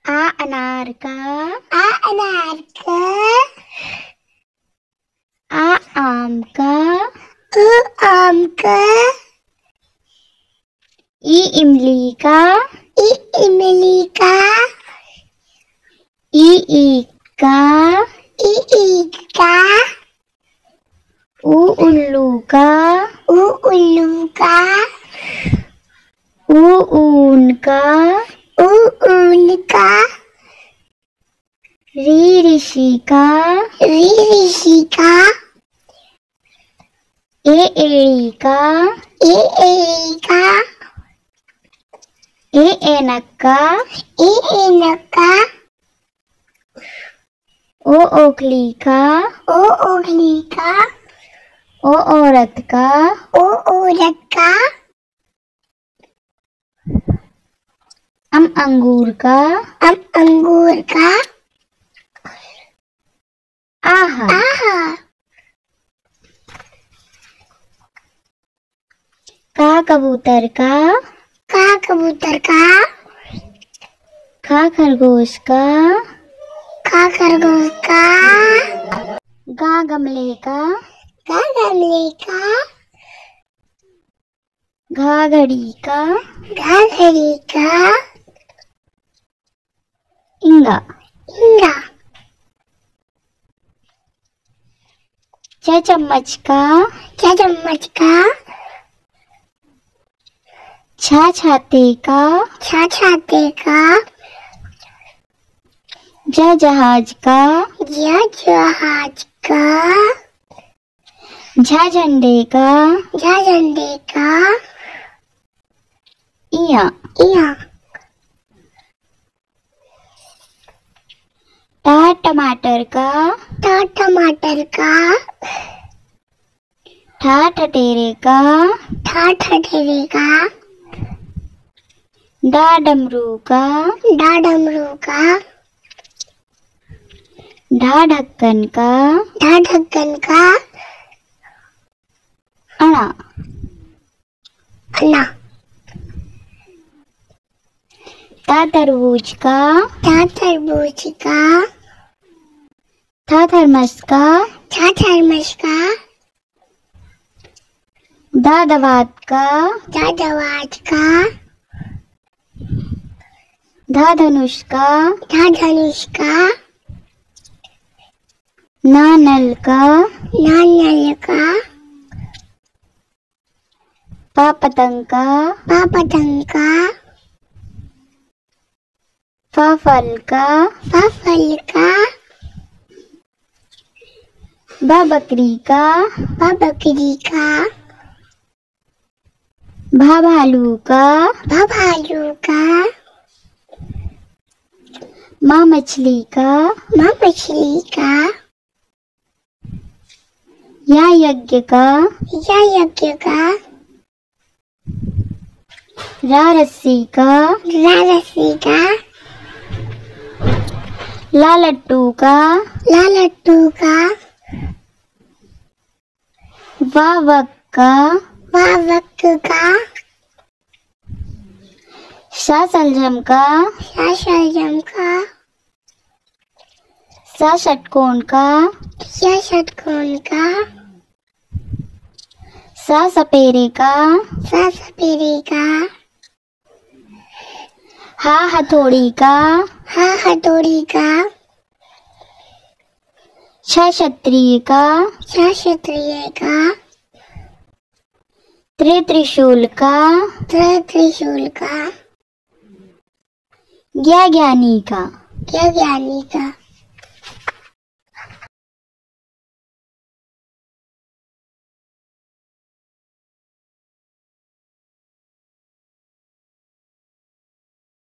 आ अनार का, आ अनार का, आ आम का, उ आम का, ई इमली का, ई इमली का, ई ईख का, ई ईख का, उ उल्लू का, उ उल्लू का, ऊ ऊन का, उ ऊन का, री ऋषि का, री ऋषि का, ए एड़ी का, ए एड़ी का, ए ऐनक का, ए ऐनक का, ओ ओखली का, ओ ओखली का, ओ औरत का, ओ औरत का, अम अंगूर का, अम अंगूर का, आहा। आहा। का कबूतर का, का कबूतर का, खा खरगोश का, खा खरगोश का, गा गमले का, गा गमले का, घा घड़ी का, घा घड़ी का, इंगा। इंगा। छ चम्मच का, छ चम्मच का, छा छाते का, छा छाते का, जा जहाज का, जा जहाज का, झा झंडे का, झा झंडे का, इया। इया। टा टमाटर का, टा टमाटर का, ठा ठठेरे का, ठा ठठेरे का, डा डमरू का, डा डमरू का, ढा ढक्कन का, ढा ढक्कन का, अणा। अन्ना। ता तरबूज का, ता तरबूज का, था थर्मस का, था थर्मस का, दा दवात का, दा दवात का, धा धनुष का, धा धनुष का, ना नल का, ना नल का, पा पतंग का, पा पतंग का, फा फल का, फा फल का, बा बकरी का, बा बकरी का, भा भालू का, भा भालू का, माँ मछली का, माँ मछली का, या यज्ञ का, या यज्ञ का, रा रस्सी का, रा रस्सी का, ला लट्टू का, ला लट्टू का, वा वक का, वा वक का, शा सलजम का, शा शलजम का, सा षटकोण का, शा षटकोण का, सा सपेरे का, सा सपेरे का, हा हथौड़ी का, हा हथौड़ी का, छ क्षत्रिय का, छ क्षत्रिय का, त्रिशूल का, त्रिशूल का, ज्ञानी का, ज्ञानी का।